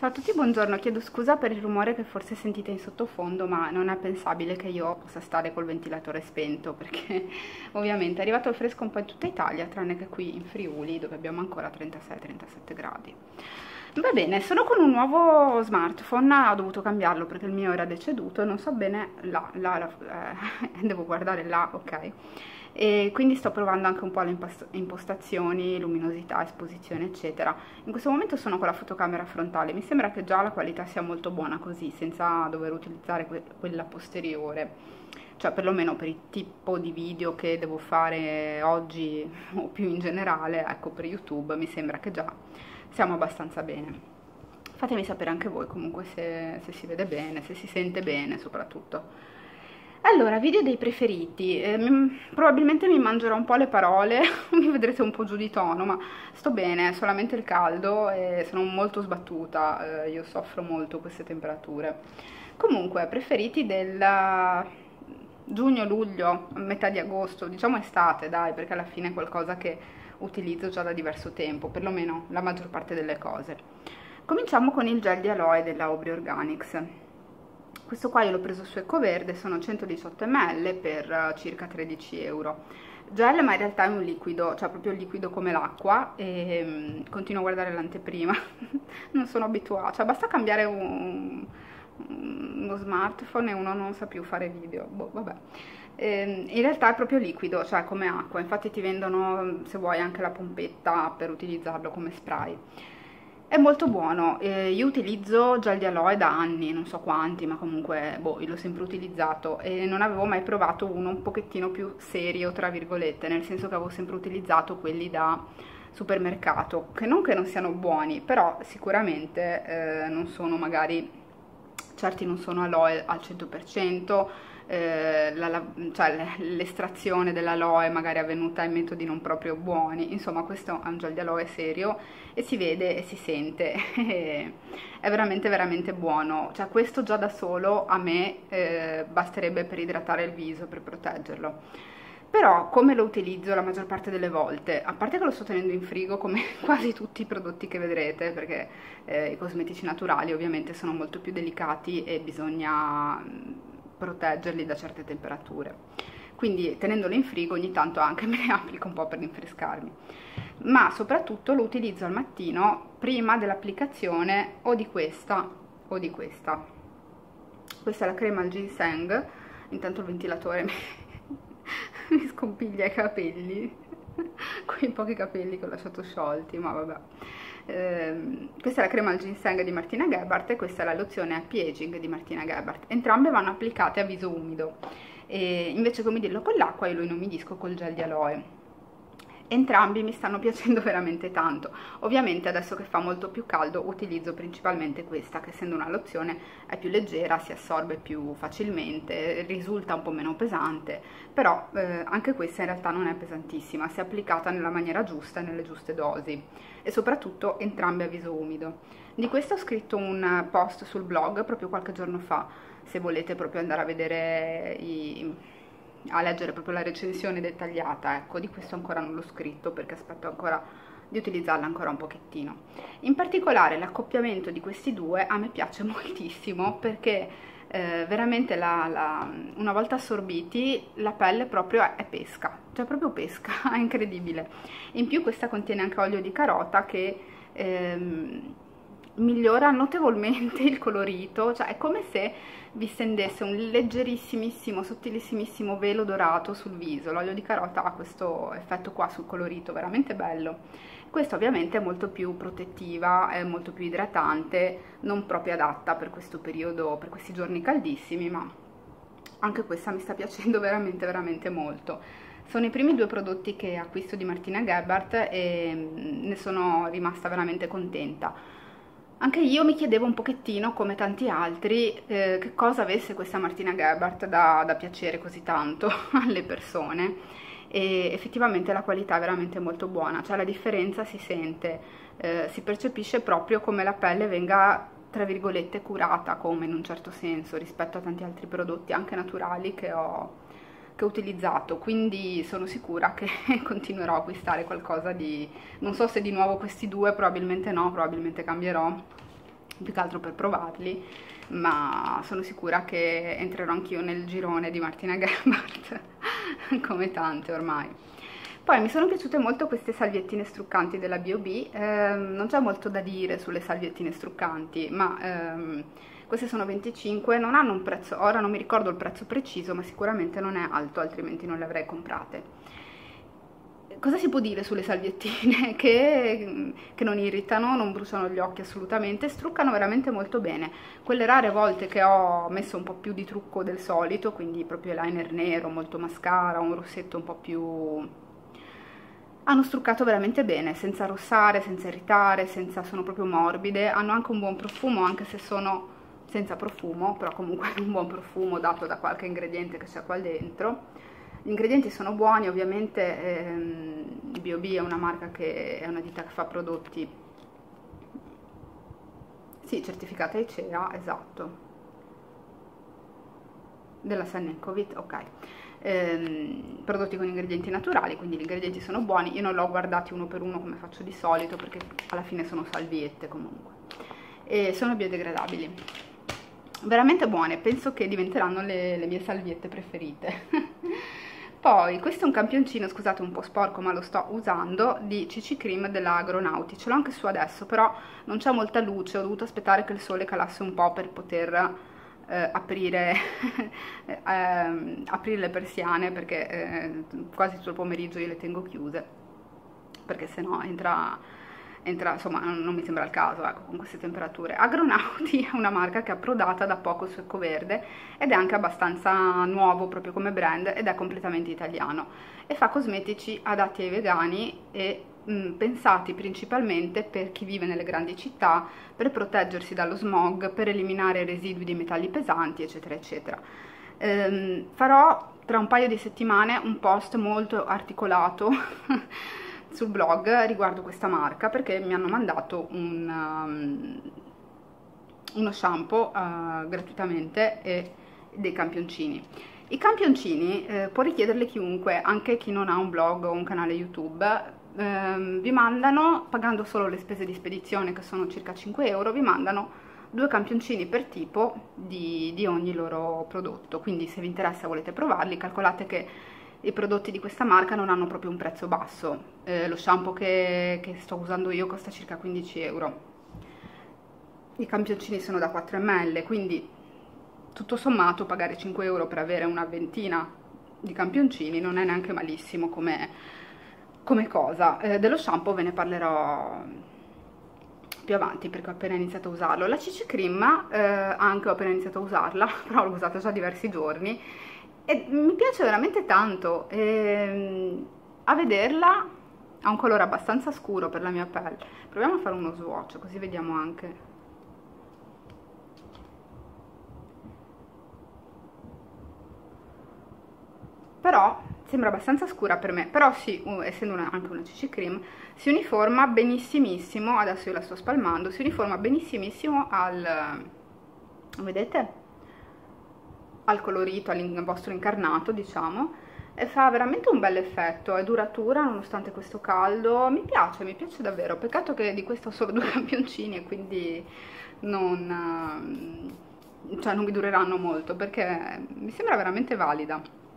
Ciao a tutti, buongiorno, chiedo scusa per il rumore che forse sentite in sottofondo, ma non è pensabile che io possa stare col ventilatore spento, perché ovviamente è arrivato il fresco un po' in tutta Italia, tranne che qui in Friuli, dove abbiamo ancora 36-37 gradi. Va bene, sono con un nuovo smartphone, ho dovuto cambiarlo perché il mio era deceduto, non so bene, devo guardare là, ok. E quindi sto provando anche un po' le impostazioni, luminosità, esposizione eccetera. In questo momento sono con la fotocamera frontale, mi sembra che già la qualità sia molto buona così, senza dover utilizzare quella posteriore, cioè perlomeno per il tipo di video che devo fare oggi o più in generale, ecco, per YouTube mi sembra che già siamo abbastanza bene. Fatemi sapere anche voi comunque se si vede bene, se si sente bene soprattutto. Allora, video dei preferiti, probabilmente mi mangerò un po' le parole, mi vedrete un po' giù di tono, ma sto bene, è solamente il caldo e sono molto sbattuta, io soffro molto queste temperature. Comunque, preferiti del giugno-luglio, metà di agosto, diciamo estate, dai, perché alla fine è qualcosa che utilizzo già da diverso tempo, perlomeno la maggior parte delle cose. Cominciamo con il gel di aloe della Aubrey Organics. Questo qua io l'ho preso su Ecoverde, sono 118 ml per circa 13 euro. Gel, ma in realtà è un liquido, cioè proprio il liquido come l'acqua, e continuo a guardare l'anteprima, non sono abituata, cioè basta cambiare uno smartphone e uno non sa più fare video, boh, vabbè. In realtà è proprio liquido, cioè come acqua, infatti ti vendono, se vuoi, anche la pompetta per utilizzarlo come spray. È molto buono, io utilizzo gel di aloe da anni, non so quanti, ma comunque boh, io l'ho sempre utilizzato e non avevo mai provato uno un pochettino più serio, tra virgolette, nel senso che avevo sempre utilizzato quelli da supermercato, che non siano buoni, però sicuramente non sono magari, certi non sono aloe al 100%, cioè l'estrazione dell'aloe magari è avvenuta in metodi non proprio buoni, insomma questo è un gel di aloe serio e si vede e si sente, è veramente veramente buono, cioè questo già da solo a me basterebbe per idratare il viso, per proteggerlo. Però come lo utilizzo la maggior parte delle volte, a parte che lo sto tenendo in frigo come quasi tutti i prodotti che vedrete, perché i cosmetici naturali ovviamente sono molto più delicati e bisogna proteggerli da certe temperature. Quindi tenendolo in frigo ogni tanto anche me ne applico un po' per rinfrescarmi. Ma soprattutto lo utilizzo al mattino prima dell'applicazione o di questa o di questa. Questa è la crema al ginseng, intanto il ventilatore mi scompiglia i capelli, quei pochi capelli che ho lasciato sciolti, ma vabbè. Questa è la crema al ginseng di Martina Gebhardt e questa è la lozione anti-aging di Martina Gebhardt. Entrambe vanno applicate a viso umido e invece che umidirlo con l'acqua io lo inumidisco col gel di aloe. Entrambi mi stanno piacendo veramente tanto. Ovviamente adesso che fa molto più caldo utilizzo principalmente questa, che essendo una lozione è più leggera, si assorbe più facilmente, risulta un po' meno pesante, però anche questa in realtà non è pesantissima, se applicata nella maniera giusta e nelle giuste dosi, e soprattutto entrambe a viso umido. Di questo ho scritto un post sul blog proprio qualche giorno fa, se volete proprio andare a vedere a leggere proprio la recensione dettagliata. Ecco, di questo ancora non l'ho scritto perché aspetto ancora di utilizzarla ancora un pochettino. In particolare l'accoppiamento di questi due a me piace moltissimo perché veramente una volta assorbiti la pelle proprio è pesca, cioè proprio pesca, è incredibile. In più questa contiene anche olio di carota che migliora notevolmente il colorito, cioè è come se vi stendesse un leggerissimissimo, sottilissimissimo velo dorato sul viso. L'olio di carota ha questo effetto qua sul colorito, veramente bello. Questa ovviamente è molto più protettiva, è molto più idratante, non proprio adatta per questo periodo, per questi giorni caldissimi, ma anche questa mi sta piacendo veramente veramente molto. Sono i primi due prodotti che acquisto di Martina Gebhardt e ne sono rimasta veramente contenta. Anche io mi chiedevo un pochettino, come tanti altri, che cosa avesse questa Martina Gebhardt da piacere così tanto alle persone, e effettivamente la qualità è veramente molto buona, cioè la differenza si sente, si percepisce proprio come la pelle venga, tra virgolette, curata, come in un certo senso, rispetto a tanti altri prodotti anche naturali che ho utilizzato, quindi sono sicura che continuerò a acquistare qualcosa di, non so se di nuovo questi due, probabilmente no, probabilmente cambierò, più che altro per provarli, ma sono sicura che entrerò anch'io nel girone di Martina Gebhardt, come tante ormai. Poi mi sono piaciute molto queste salviettine struccanti della B&B, non c'è molto da dire sulle salviettine struccanti, ma queste sono 25, non hanno un prezzo, ora non mi ricordo il prezzo preciso, ma sicuramente non è alto, altrimenti non le avrei comprate. Cosa si può dire sulle salviettine? Che non irritano, non bruciano gli occhi assolutamente, struccano veramente molto bene. Quelle rare volte che ho messo un po' più di trucco del solito, quindi proprio eyeliner nero, molto mascara, un rossetto un po' più... hanno struccato veramente bene, senza rossare, senza irritare, sono proprio morbide, hanno anche un buon profumo, anche se sono senza profumo, però comunque un buon profumo dato da qualche ingrediente che c'è qua dentro. Gli ingredienti sono buoni, ovviamente B&B è una marca è una ditta che fa prodotti, sì, certificata ICEA, esatto, della Sennecovit, ok. Prodotti con ingredienti naturali, quindi gli ingredienti sono buoni. Io non l'ho guardati uno per uno come faccio di solito, perché alla fine sono salviette comunque, e sono biodegradabili, veramente buone, penso che diventeranno le mie salviette preferite. Poi questo è un campioncino, scusate un po' sporco ma lo sto usando, di CC Cream della Agronauti, ce l'ho anche su adesso, però non c'è molta luce, ho dovuto aspettare che il sole calasse un po' per poter aprire le persiane, perché quasi tutto il pomeriggio io le tengo chiuse, perché sennò entra, insomma non mi sembra il caso, ecco, con queste temperature. Agronauti è una marca che è approdata da poco su Ecoverde ed è anche abbastanza nuovo proprio come brand, ed è completamente italiano e fa cosmetici adatti ai vegani e pensati principalmente per chi vive nelle grandi città, per proteggersi dallo smog, per eliminare residui di metalli pesanti, eccetera eccetera. Farò tra un paio di settimane un post molto articolato sul blog riguardo questa marca, perché mi hanno mandato uno shampoo gratuitamente e dei campioncini. I campioncini può richiederli chiunque, anche chi non ha un blog o un canale YouTube. Vi mandano, pagando solo le spese di spedizione che sono circa 5 euro, vi mandano 2 campioncini per tipo di ogni loro prodotto, quindi se vi interessa e volete provarli, calcolate che i prodotti di questa marca non hanno proprio un prezzo basso. Lo shampoo che sto usando io costa circa 15 euro, i campioncini sono da 4 ml, quindi tutto sommato pagare 5 euro per avere una ventina di campioncini non è neanche malissimo come cosa. Dello shampoo ve ne parlerò più avanti, perché ho appena iniziato a usarlo. La CC Cream anche ho appena iniziato a usarla, però l'ho usata già diversi giorni e mi piace veramente tanto. A vederla ha un colore abbastanza scuro per la mia pelle. Proviamo a fare uno swatch così vediamo anche. Però sembra abbastanza scura per me, però sì, essendo anche una CC Cream, si uniforma benissimissimo, adesso io la sto spalmando, si uniforma benissimissimo vedete? Al colorito, al vostro incarnato, diciamo, e fa veramente un bel effetto, è duratura nonostante questo caldo, mi piace davvero. Peccato che di questo ho solo 2 campioncini e quindi non mi dureranno molto, perché mi sembra veramente valida.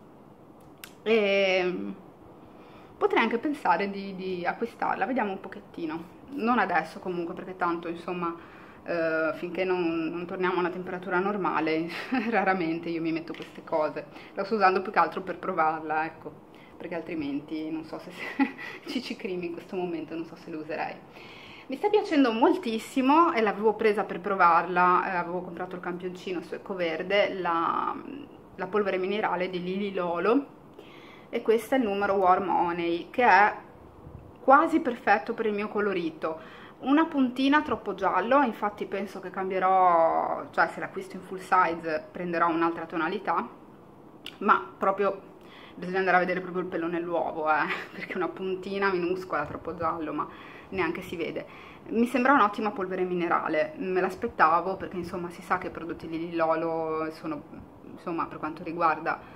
E potrei anche pensare di acquistarla, vediamo un pochettino, non adesso comunque, perché tanto insomma finché non torniamo a una temperatura normale raramente io mi metto queste cose. La sto usando più che altro per provarla, ecco, perché altrimenti non so se CC Cream in questo momento non so se le userei. Mi sta piacendo moltissimo e l'avevo presa per provarla, avevo comprato il campioncino su Ecoverde, la polvere minerale di Lily Lolo, e questo è il numero Warm Honey, che è quasi perfetto per il mio colorito. Una puntina troppo giallo, infatti penso che cambierò, cioè se l'acquisto in full size prenderò un'altra tonalità, ma proprio bisogna andare a vedere proprio il pelo nell'uovo, perché una puntina minuscola troppo giallo, ma neanche si vede. Mi sembra un'ottima polvere minerale, me l'aspettavo, perché insomma si sa che i prodotti di Lily Lolo sono, insomma, per quanto riguarda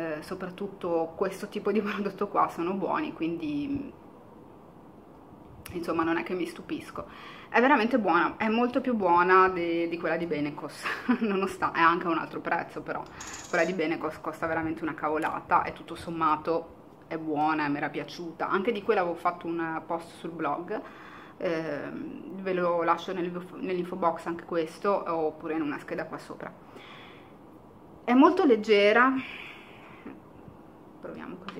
soprattutto questo tipo di prodotto qua, sono buoni, quindi insomma non è che mi stupisco. È veramente buona, è molto più buona di quella di Benecos, nonostante è anche a un altro prezzo, però quella di Benecos costa veramente una cavolata e tutto sommato è buona e mi era piaciuta. Anche di quella avevo fatto un post sul blog, ve lo lascio nell'info box anche questo, oppure in una scheda qua sopra. È molto leggera, proviamo così.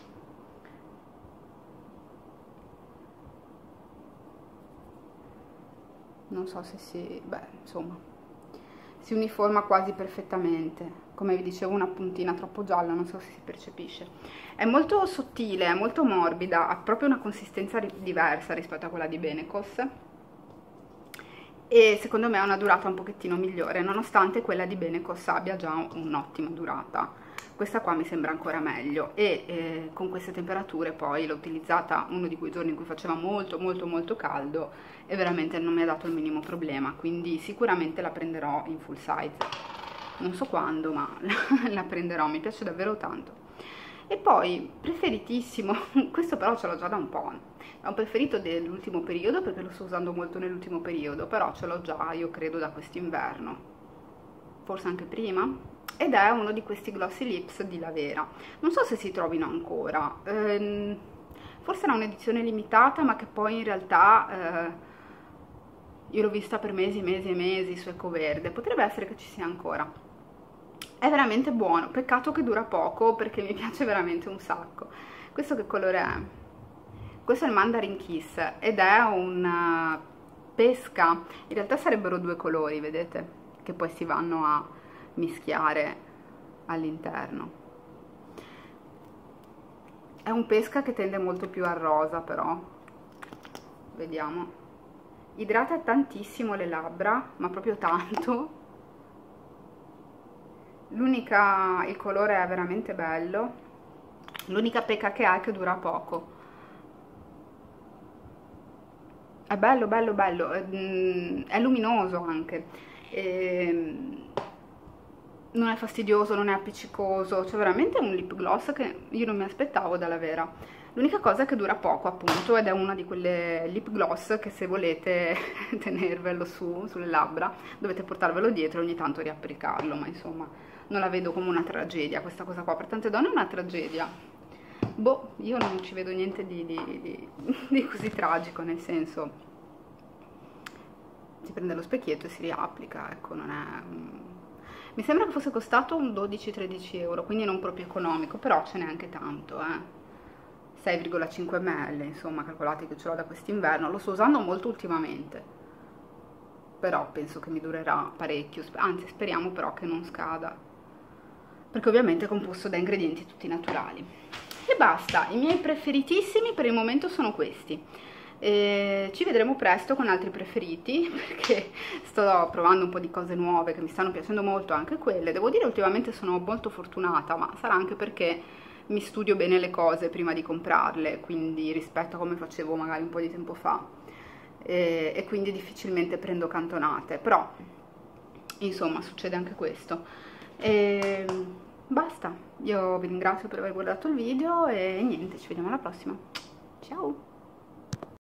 Non so se insomma, si uniforma quasi perfettamente. Come vi dicevo, una puntina troppo gialla, non so se si percepisce. È molto sottile, è molto morbida, ha proprio una consistenza diversa rispetto a quella di Benecos. E secondo me ha una durata un pochettino migliore, nonostante quella di Benecos abbia già un'ottima durata. Questa qua mi sembra ancora meglio e con queste temperature poi l'ho utilizzata uno di quei giorni in cui faceva molto caldo e veramente non mi ha dato il minimo problema, quindi sicuramente la prenderò in full size. Non so quando, ma la prenderò, mi piace davvero tanto. E poi, preferitissimo, questo però ce l'ho già da un po', è un preferito dell'ultimo periodo perché lo sto usando molto nell'ultimo periodo, però ce l'ho già, io credo, da quest'inverno, forse anche prima. Ed è uno di questi glossy lips di Lavera. Non so se si trovino ancora, forse era un'edizione limitata, ma che poi in realtà io l'ho vista per mesi e mesi su Ecoverde, potrebbe essere che ci sia ancora. È veramente buono, peccato che dura poco perché mi piace veramente un sacco. Questo che colore è? Questo è il Mandarin Kiss ed è una pesca, in realtà sarebbero due colori, vedete, che poi si vanno a mischiare all'interno. È un pesca che tende molto più al rosa, però vediamo, idrata tantissimo le labbra, ma proprio tanto. Il colore è veramente bello, l'unica pecca che ha è che dura poco. È bello, è luminoso anche, non è fastidioso, non è appiccicoso, c'è veramente un lip gloss che io non mi aspettavo dalla Vera. L'unica cosa è che dura poco, appunto, ed è una di quelle lip gloss che se volete tenervelo sulle labbra dovete portarvelo dietro e ogni tanto riapplicarlo, ma insomma non la vedo come una tragedia questa cosa qua. Per tante donne è una tragedia. Boh, io non ci vedo niente di così tragico, nel senso, si prende lo specchietto e si riapplica, ecco, non è... Mi sembra che fosse costato un 12-13 euro, quindi non proprio economico, però ce n'è anche tanto, 6,5 ml, insomma, calcolate che ce l'ho da quest'inverno, lo sto usando molto ultimamente, però penso che mi durerà parecchio, anzi speriamo però che non scada, perché ovviamente è composto da ingredienti tutti naturali. E basta, i miei preferitissimi per il momento sono questi. Ci vedremo presto con altri preferiti, perché sto provando un po' di cose nuove che mi stanno piacendo molto, anche quelle. Devo dire ultimamente sono molto fortunata, ma sarà anche perché mi studio bene le cose prima di comprarle, quindi rispetto a come facevo magari un po' di tempo fa, e quindi difficilmente prendo cantonate, però insomma succede anche questo. Basta, io vi ringrazio per aver guardato il video e niente, ci vediamo alla prossima, ciao!